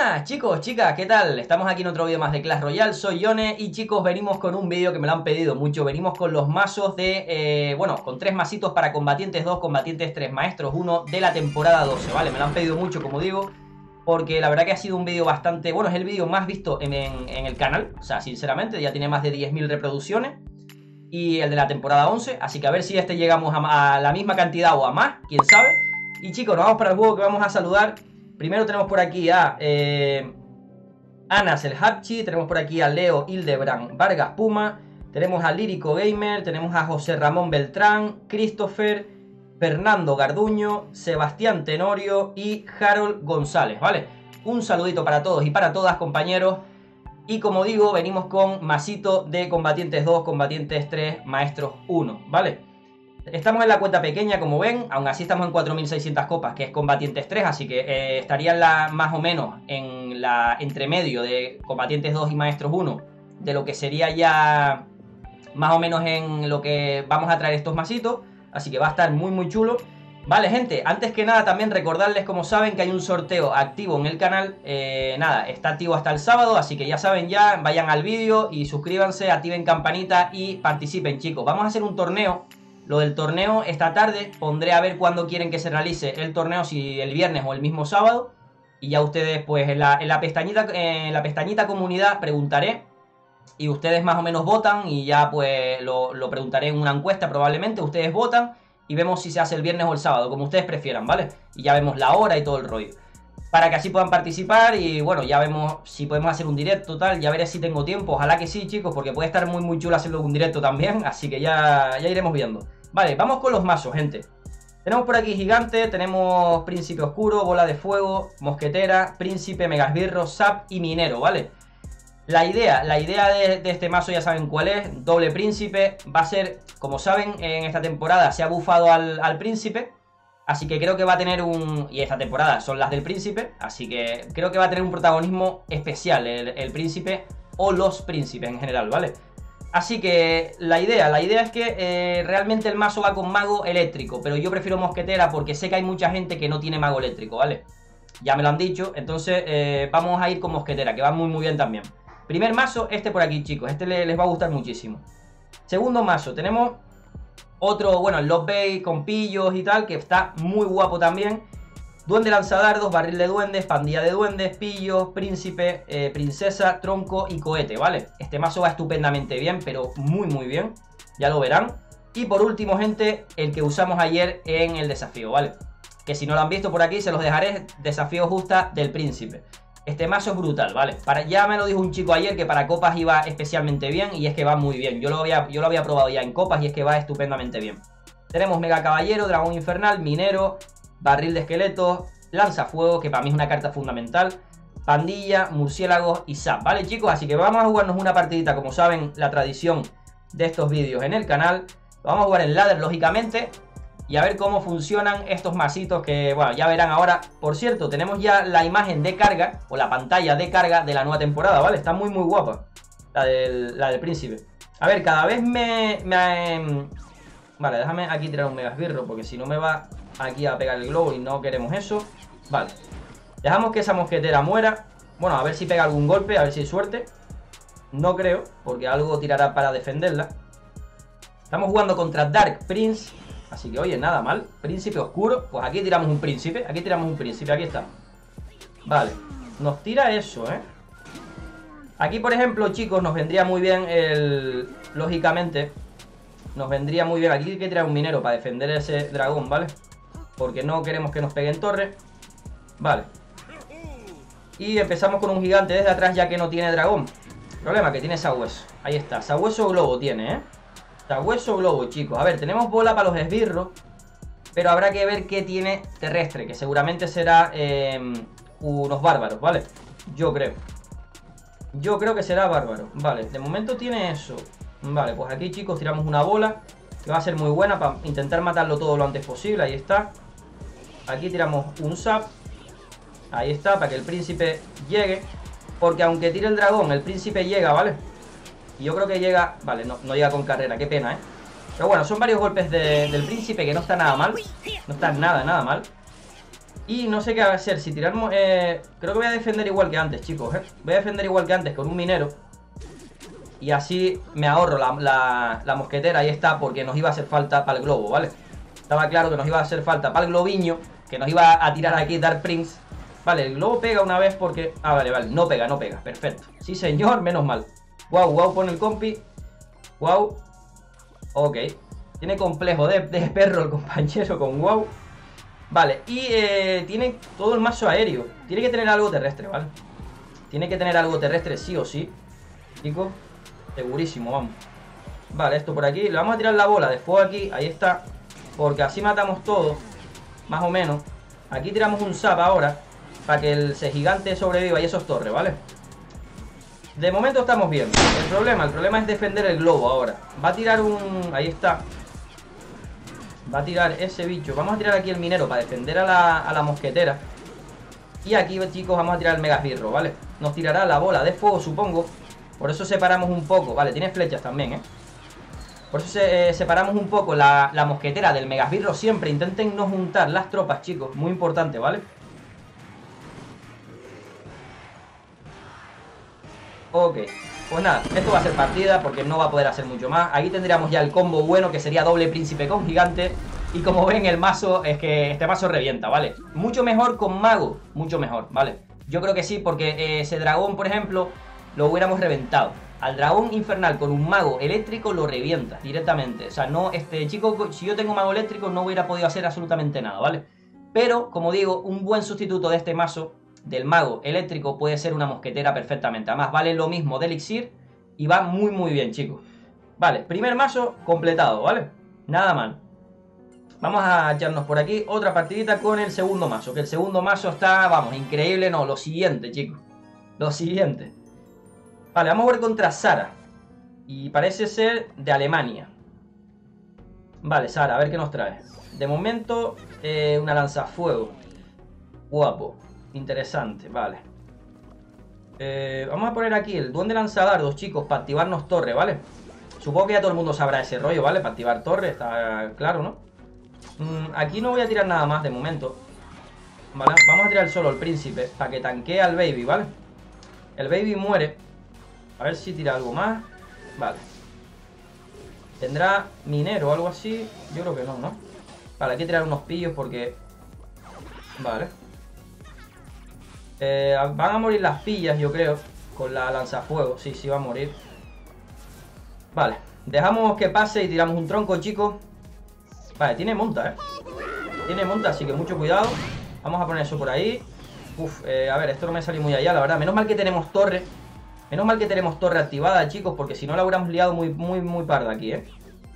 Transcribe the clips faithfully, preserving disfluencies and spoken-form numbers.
Buenas chicos, chicas, ¿qué tal? Estamos aquí en otro vídeo más de Clash Royale, soy Yone y chicos venimos con un vídeo que me lo han pedido mucho. Venimos con los mazos de, eh, bueno, con tres masitos para combatientes dos, combatientes tres, maestros uno de la temporada doce, ¿vale? Me lo han pedido mucho, como digo, porque la verdad que ha sido un vídeo bastante, bueno, es el vídeo más visto en, en, en el canal, o sea, sinceramente, ya tiene más de diez mil reproducciones. Y el de la temporada once, así que a ver si este llegamos a, a la misma cantidad o a más, quién sabe. Y chicos, nos vamos para el juego que vamos a saludar. Primero tenemos por aquí a eh, Anas el Hapchi, tenemos por aquí a Leo Hildebrand Vargas Puma, tenemos a Lírico Gamer, tenemos a José Ramón Beltrán, Christopher, Fernando Garduño, Sebastián Tenorio y Harold González, ¿vale? Un saludito para todos y para todas, compañeros. Y como digo, venimos con masito de combatientes dos, combatientes tres, maestros uno, ¿vale? Estamos en la cuenta pequeña, como ven, aún así estamos en cuatro mil seiscientas copas, que es combatientes tres, así que eh, estarían la, más o menos en la entremedio de combatientes dos y maestros uno, de lo que sería ya más o menos en lo que vamos a traer estos masitos, así que va a estar muy muy chulo. Vale, gente, antes que nada también recordarles, como saben, que hay un sorteo activo en el canal. eh, Nada, está activo hasta el sábado, así que ya saben ya, vayan al vídeo y suscríbanse, activen campanita y participen, chicos. Vamos a hacer un torneo. Lo del torneo esta tarde, pondré a ver cuándo quieren que se realice el torneo, si el viernes o el mismo sábado. Y ya ustedes, pues en la, en la, pestañita, en la pestañita comunidad preguntaré. Y ustedes más o menos votan y ya pues lo, lo preguntaré en una encuesta probablemente. Ustedes votan y vemos si se hace el viernes o el sábado, como ustedes prefieran, ¿vale? Y ya vemos la hora y todo el rollo, para que así puedan participar y bueno, ya vemos si podemos hacer un directo, tal, ya veré si tengo tiempo, ojalá que sí, chicos, porque puede estar muy muy chulo hacerlo un directo también, así que ya, ya iremos viendo. Vale, vamos con los mazos, gente. Tenemos por aquí gigante, tenemos príncipe oscuro, bola de fuego, mosquetera, príncipe, megasbirro, sap y minero, ¿vale? La idea, la idea de, de este mazo ya saben cuál es, doble príncipe, va a ser, como saben, en esta temporada se ha bufado al, al príncipe. Así que creo que va a tener un... Y esta temporada son las del príncipe. Así que creo que va a tener un protagonismo especial el, el príncipe o los príncipes en general, ¿vale? Así que la idea, la idea es que eh, realmente el mazo va con mago eléctrico. Pero yo prefiero mosquetera porque sé que hay mucha gente que no tiene mago eléctrico, ¿vale? Ya me lo han dicho. Entonces eh, vamos a ir con mosquetera, que va muy muy bien también. Primer mazo, este por aquí, chicos. Este le, les va a gustar muchísimo. Segundo mazo, tenemos... Otro, bueno, el Love Bay con pillos y tal, que está muy guapo también. Duende lanzadardos, barril de duendes, pandilla de duendes, pillos, príncipe, eh, princesa, tronco y cohete, ¿vale? Este mazo va estupendamente bien, pero muy muy bien, ya lo verán. Y por último, gente, el que usamos ayer en el desafío, ¿vale? Que si no lo han visto por aquí, se los dejaré, desafío justa del príncipe. Este mazo es brutal, ¿vale? Para, ya me lo dijo un chico ayer que para copas iba especialmente bien y es que va muy bien. Yo lo había, yo lo había probado ya en copas y es que va estupendamente bien. Tenemos Mega Caballero, Dragón Infernal, Minero, Barril de Esqueletos, Lanzafuego, que para mí es una carta fundamental, Pandilla, Murciélagos y Zap, ¿vale, chicos? Así que vamos a jugarnos una partidita, como saben, la tradición de estos vídeos en el canal. Vamos a jugar en ladder, lógicamente. Y a ver cómo funcionan estos masitos que, bueno, ya verán ahora. Por cierto, tenemos ya la imagen de carga, o la pantalla de carga de la nueva temporada, ¿vale? Está muy, muy guapa, la del, la del príncipe. A ver, cada vez me... me vale, déjame aquí tirar un megasbirro, porque si no me va aquí a pegar el globo y no queremos eso. Vale. Dejamos que esa mosquetera muera. Bueno, a ver si pega algún golpe, a ver si hay suerte. No creo, porque algo tirará para defenderla. Estamos jugando contra Dark Prince. Así que, oye, nada mal. Príncipe oscuro. Pues aquí tiramos un príncipe. Aquí tiramos un príncipe. Aquí está. Vale. Nos tira eso, ¿eh? Aquí, por ejemplo, chicos, nos vendría muy bien el... Lógicamente, nos vendría muy bien. Aquí hay que tirar un minero para defender ese dragón, ¿vale? Porque no queremos que nos pegue en torre. Vale. Y empezamos con un gigante desde atrás, ya que no tiene dragón. Problema que tiene sabueso. Ahí está. Sabueso globo tiene, ¿eh? Sabueso globo, chicos. A ver, tenemos bola para los esbirros, pero habrá que ver qué tiene terrestre, que seguramente será eh, unos bárbaros, ¿vale? Yo creo. Yo creo que será bárbaro. Vale, de momento tiene eso. Vale, pues aquí, chicos, tiramos una bola, que va a ser muy buena para intentar matarlo todo lo antes posible. Ahí está. Aquí tiramos un zap. Ahí está, para que el príncipe llegue. Porque aunque tire el dragón, el príncipe llega, ¿vale? Y yo creo que llega... Vale, no, no llega con carrera, qué pena, ¿eh? Pero bueno, son varios golpes de, del príncipe que no está nada mal. No está nada, nada mal. Y no sé qué hacer, si tiramos... Eh, creo que voy a defender igual que antes, chicos, ¿eh? Voy a defender igual que antes con un minero. Y así me ahorro la, la, la mosquetera, ahí está, porque nos iba a hacer falta para el globo, ¿vale? Estaba claro que nos iba a hacer falta para el globiño, que nos iba a tirar aquí Dark Prince. Vale, el globo pega una vez porque... Ah, vale, vale, no pega, no pega, perfecto. Sí, señor, menos mal. Wow, wow, pone el compi. Wow. Ok. Tiene complejo de, de perro el compañero con wow. Vale, y eh, tiene todo el mazo aéreo. Tiene que tener algo terrestre, ¿vale? Tiene que tener algo terrestre sí o sí, chicos. Segurísimo, vamos. Vale, esto por aquí. Le vamos a tirar la bola de fuego aquí, ahí está. Porque así matamos todo, más o menos. Aquí tiramos un zap ahora, para que el gigante sobreviva y esos torres, ¿vale? De momento estamos bien. El problema, el problema es defender el globo ahora. Va a tirar un... Ahí está. Va a tirar ese bicho. Vamos a tirar aquí el minero para defender a la, a la mosquetera. Y aquí, chicos, vamos a tirar el megasbirro, ¿vale? Nos tirará la bola de fuego, supongo. Por eso separamos un poco. Vale, tiene flechas también, ¿eh? Por eso se, eh, separamos un poco la, la mosquetera del megasbirro. Siempre intenten no juntar las tropas, chicos. Muy importante, ¿vale? Ok, pues nada, esto va a ser partida porque no va a poder hacer mucho más. Aquí tendríamos ya el combo bueno, que sería doble príncipe con gigante. Y como ven, el mazo es que este mazo revienta, ¿vale? Mucho mejor con mago, mucho mejor, ¿vale? Yo creo que sí, porque eh, ese dragón, por ejemplo, lo hubiéramos reventado. Al dragón infernal con un mago eléctrico lo revienta directamente. O sea, no, este chico, si yo tengo mago eléctrico no hubiera podido hacer absolutamente nada, ¿vale? Pero, como digo, un buen sustituto de este mazo, del mago eléctrico, puede ser una mosquetera perfectamente. Además, vale lo mismo de elixir y va muy muy bien, chicos. Vale, primer mazo completado, ¿vale? Nada mal. Vamos a echarnos por aquí otra partidita con el segundo mazo. Que el segundo mazo está, vamos, increíble. No, lo siguiente, chicos. Lo siguiente. Vale, vamos a ver contra Sara. Y parece ser de Alemania. Vale, Sara, a ver qué nos trae. De momento, eh, una lanzafuego. Guapo. Interesante, vale. Eh, vamos a poner aquí el duende lanzadardos, chicos, para activarnos torre, ¿vale? Supongo que ya todo el mundo sabrá ese rollo, ¿vale? Para activar torre, está claro, ¿no? Mm, aquí no voy a tirar nada más de momento. Vale, vamos a tirar solo el príncipe para que tanquee al baby, ¿vale? El baby muere. A ver si tira algo más. Vale. ¿Tendrá minero o algo así? Yo creo que no, ¿no? Vale, hay que tirar unos pillos porque... Vale. Eh, van a morir las pillas, yo creo. Con la lanzafuego. Sí, sí va a morir. Vale. Dejamos que pase y tiramos un tronco, chicos. Vale, tiene monta, ¿eh? Tiene monta, así que mucho cuidado. Vamos a poner eso por ahí. Uf, eh, a ver, esto no me salió muy allá, la verdad. Menos mal que tenemos torre. Menos mal que tenemos torre activada, chicos, porque si no la hubiéramos liado muy, muy, muy parda aquí, ¿eh?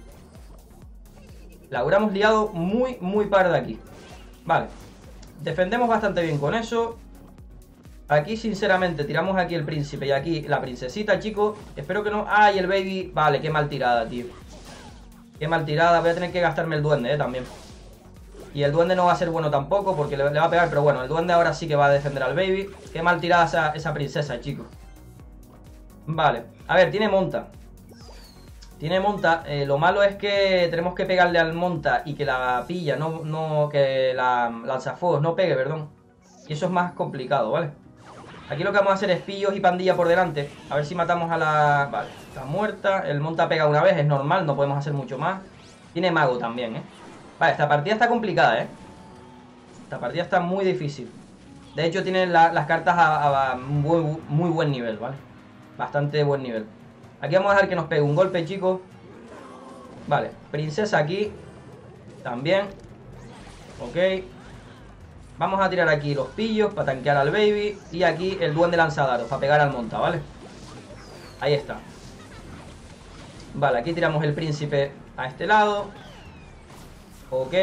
La hubiéramos liado muy, muy parda aquí. Vale. Defendemos bastante bien con eso. Aquí, sinceramente, tiramos aquí el príncipe y aquí la princesita, chicos. Espero que no... ¡Ay, el baby! Vale, qué mal tirada, tío. Qué mal tirada. Voy a tener que gastarme el duende, ¿eh? También. Y el duende no va a ser bueno tampoco porque le, le va a pegar. Pero bueno, el duende ahora sí que va a defender al baby. Qué mal tirada esa, esa princesa, chicos. Vale. A ver, tiene monta. Tiene monta. Eh, lo malo es que tenemos que pegarle al monta y que la pilla, no, no que la lanzafuegos no pegue, perdón. Y eso es más complicado, ¿vale? Aquí lo que vamos a hacer es pillos y pandilla por delante. A ver si matamos a la... Vale, está muerta. El monta pega una vez, es normal, no podemos hacer mucho más. Tiene mago también, ¿eh? Vale, esta partida está complicada, ¿eh? Esta partida está muy difícil. De hecho, tiene la, las cartas a, a muy, muy buen nivel, ¿vale? Bastante buen nivel. Aquí vamos a dejar que nos pegue un golpe, chicos. Vale, princesa aquí. También. Ok. Vamos a tirar aquí los pillos para tanquear al baby. Y aquí el duende lanzadaros para pegar al monta, ¿vale? Ahí está. Vale, aquí tiramos el príncipe a este lado. Ok.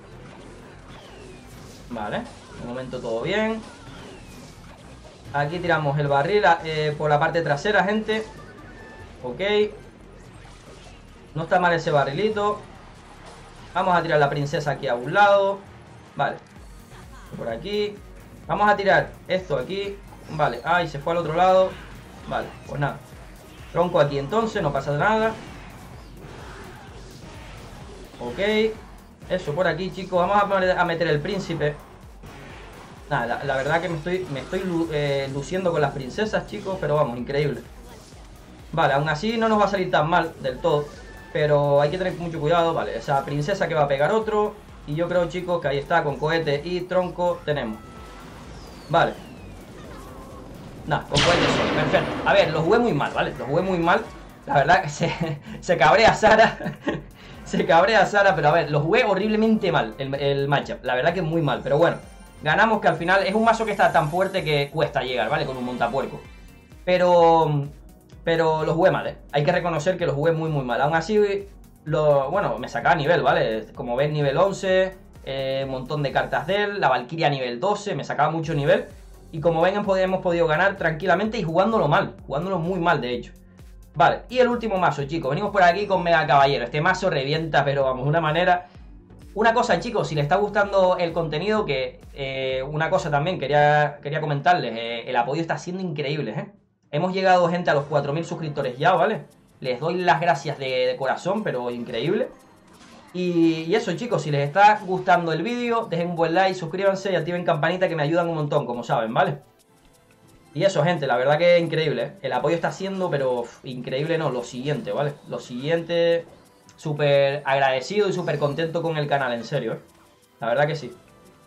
Vale, de momento todo bien. Aquí tiramos el barril eh, por la parte trasera, gente. Ok. No está mal ese barrilito. Vamos a tirar la princesa aquí a un lado. Vale. Por aquí. Vamos a tirar esto aquí. Vale. Ay, se fue al otro lado. Vale, pues nada. Tronco aquí entonces, no pasa nada. Ok. Eso por aquí, chicos. Vamos a, poner, a meter el príncipe. Nada, la, la verdad que me estoy, me estoy lu eh, luciendo con las princesas, chicos, pero vamos, increíble. Vale, aún así no nos va a salir tan mal del todo, pero hay que tener mucho cuidado. Vale, esa princesa que va a pegar otro. Y yo creo, chicos, que ahí está, con cohete y tronco tenemos. Vale. Nada, con cohete solo, perfecto. A ver, lo jugué muy mal, ¿vale? Lo jugué muy mal. La verdad que se, se cabrea Sara. Se cabrea Sara, pero a ver, lo jugué horriblemente mal el, el matchup. La verdad que muy mal, pero bueno. Ganamos, que al final es un mazo que está tan fuerte que cuesta llegar, ¿vale? Con un montapuerco. Pero... Pero lo jugué mal, ¿eh? Hay que reconocer que lo jugué muy, muy mal. Aún así, lo, bueno, me sacaba nivel, ¿vale? Como ven, nivel once, eh, un montón de cartas de él, la Valkyria nivel doce, me sacaba mucho nivel. Y como ven, hemos podido ganar tranquilamente y jugándolo mal, jugándolo muy mal, de hecho. Vale, y el último mazo, chicos, venimos por aquí con Mega Caballero. Este mazo revienta, pero vamos, de una manera... Una cosa, chicos, si les está gustando el contenido, que eh, una cosa también quería, quería comentarles, eh, el apoyo está siendo increíble, ¿eh? Hemos llegado, gente, a los cuatro mil suscriptores ya, ¿vale? Les doy las gracias de, de corazón, pero increíble. Y, y eso, chicos, si les está gustando el vídeo, dejen un buen like, suscríbanse y activen campanita, que me ayudan un montón, como saben, ¿vale? Y eso, gente, la verdad que es increíble, ¿eh? El apoyo está siendo, pero uf, increíble no, lo siguiente, ¿vale? Lo siguiente, súper agradecido y súper contento con el canal, en serio, ¿eh? La verdad que sí.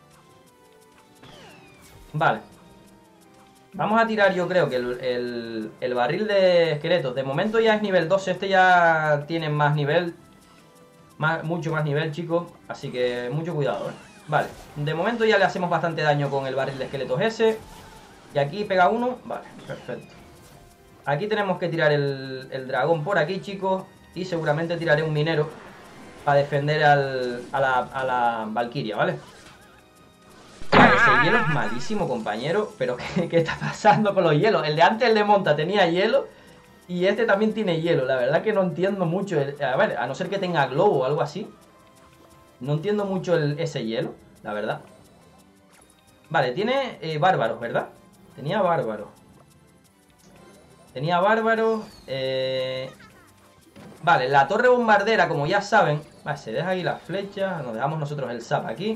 Vale. Vamos a tirar, yo creo que el, el, el barril de esqueletos. De momento ya es nivel doce. Este ya tiene más nivel. Más, mucho más nivel, chicos. Así que mucho cuidado, ¿eh? Vale. De momento ya le hacemos bastante daño con el barril de esqueletos ese. Y aquí pega uno. Vale, perfecto. Aquí tenemos que tirar el, el dragón por aquí, chicos. Y seguramente tiraré un minero para defender al, a, la, a la Valkyria, ¿vale? Vale, ese hielo es malísimo, compañero. Pero ¿qué, ¿qué está pasando con los hielos? El de antes, el de monta, tenía hielo. Y este también tiene hielo. La verdad que no entiendo mucho el, a ver, a no ser que tenga globo o algo así. No entiendo mucho el, ese hielo, la verdad. Vale, tiene eh, bárbaros, ¿verdad? Tenía bárbaros. Tenía bárbaros. Eh... Vale, la torre bombardera, como ya saben. Vale, se deja ahí las flechas. Nos dejamos nosotros el zap aquí.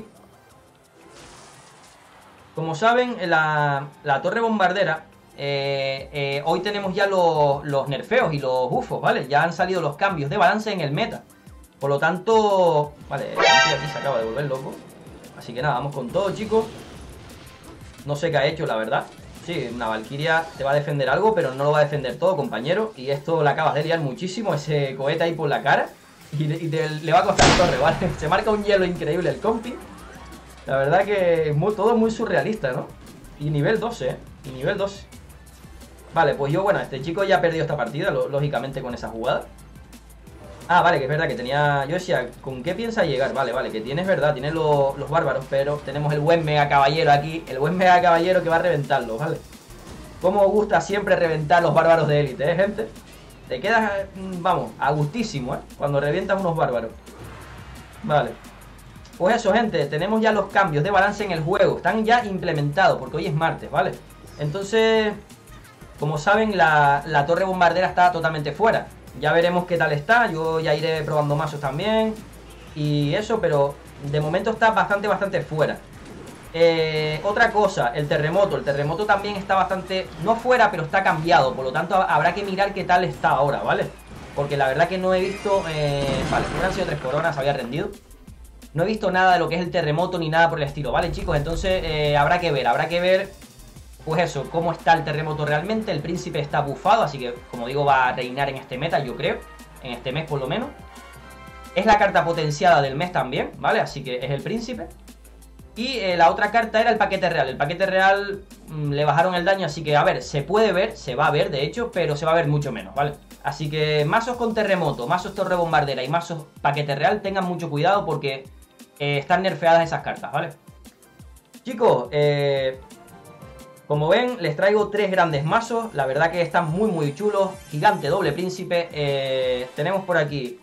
Como saben, la, la torre bombardera, eh, eh, hoy tenemos ya los, los nerfeos y los buffos, ¿vale? Ya han salido los cambios de balance en el meta. Por lo tanto, vale, aquí se acaba de volver loco. Así que nada, vamos con todo, chicos. No sé qué ha hecho, la verdad. Sí, una Valkyria te va a defender algo, pero no lo va a defender todo, compañero. Y esto le acabas de liar muchísimo, ese cohete ahí por la cara. Y, y te, le va a costar torre, ¿vale? Se marca un hielo increíble el compi. La verdad que es muy, todo muy surrealista, ¿no? Y nivel doce, ¿eh? Y nivel doce. Vale, pues yo, bueno, este chico ya ha perdido esta partida, lógicamente, con esa jugada. Ah, vale, que es verdad que tenía... Yo decía, ¿con qué piensa llegar? Vale, vale, que tienes, verdad, tienes lo, los bárbaros, pero tenemos el buen mega caballero aquí. El buen mega caballero que va a reventarlo, ¿vale? Como gusta siempre reventar los bárbaros de élite, ¿eh, gente? Te quedas, vamos, a gustísimo, ¿eh? Cuando revientas unos bárbaros. Vale. Pues eso, gente, tenemos ya los cambios de balance en el juego. Están ya implementados, porque hoy es martes, ¿vale? Entonces, como saben, la, la torre bombardera está totalmente fuera. Ya veremos qué tal está. Yo ya iré probando mazos también. Y eso, pero de momento está bastante, bastante fuera. Eh, otra cosa, el terremoto. El terremoto también está bastante, no fuera, pero está cambiado. Por lo tanto, habrá que mirar qué tal está ahora, ¿vale? Porque la verdad que no he visto... Eh, vale, hubieran sido tres coronas, había rendido. No he visto nada de lo que es el terremoto ni nada por el estilo, ¿vale, chicos? Entonces eh, habrá que ver, habrá que ver, pues eso, cómo está el terremoto realmente. El príncipe está bufado, así que, como digo, va a reinar en este meta, yo creo. En este mes, por lo menos. Es la carta potenciada del mes también, ¿vale? Así que es el príncipe. Y eh, la otra carta era el paquete real. El paquete real mmm, le bajaron el daño, así que, a ver, se puede ver, se va a ver, de hecho, pero se va a ver mucho menos, ¿vale? Así que mazos con terremoto, mazos torre bombardera y mazos paquete real, tengan mucho cuidado porque... Eh, están nerfeadas esas cartas, ¿vale? Chicos, eh, como ven, les traigo tres grandes mazos. La verdad que están muy, muy chulos. Gigante doble príncipe. eh, Tenemos por aquí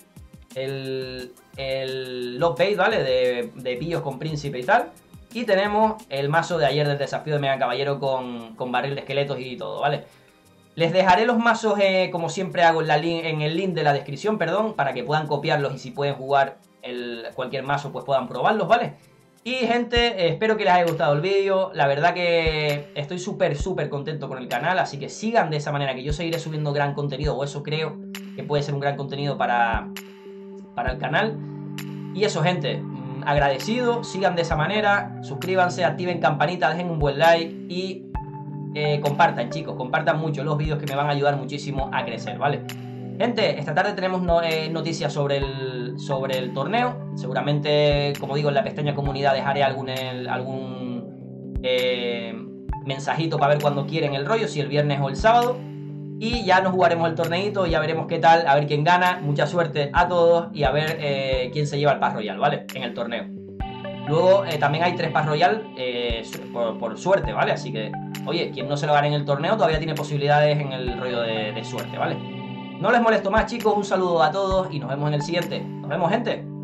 el, el Love Bait, ¿vale? De, de pillos con príncipe y tal. Y tenemos el mazo de ayer del desafío de Mega Caballero con, con barril de esqueletos y todo, ¿vale? Les dejaré los mazos, eh, como siempre hago, en, la en el link de la descripción, perdón, para que puedan copiarlos y si pueden jugar... El, cualquier mazo pues puedan probarlos, ¿vale? Y gente, eh, espero que les haya gustado el vídeo. La verdad que estoy súper, súper contento con el canal. Así que sigan de esa manera, que yo seguiré subiendo gran contenido. O eso creo que puede ser un gran contenido para, para el canal. Y eso, gente, mmm, agradecido. Sigan de esa manera. Suscríbanse, activen campanita, dejen un buen like. Y eh, compartan, chicos. Compartan mucho los vídeos, que me van a ayudar muchísimo a crecer, ¿vale? Gente, esta tarde tenemos no, eh, noticias sobre el, sobre el torneo. Seguramente, como digo, en la pestaña comunidad dejaré algún, el, algún eh, mensajito para ver cuándo quieren el rollo, si el viernes o el sábado. Y ya nos jugaremos el torneito, ya veremos qué tal, a ver quién gana. Mucha suerte a todos y a ver eh, quién se lleva el Pass Royal, ¿vale? En el torneo. Luego eh, también hay tres Pass Royal eh, por, por suerte, ¿vale? Así que, oye, quien no se lo gane en el torneo todavía tiene posibilidades en el rollo de, de suerte, ¿vale? No les molesto más, chicos, un saludo a todos y nos vemos en el siguiente. Nos vemos, gente.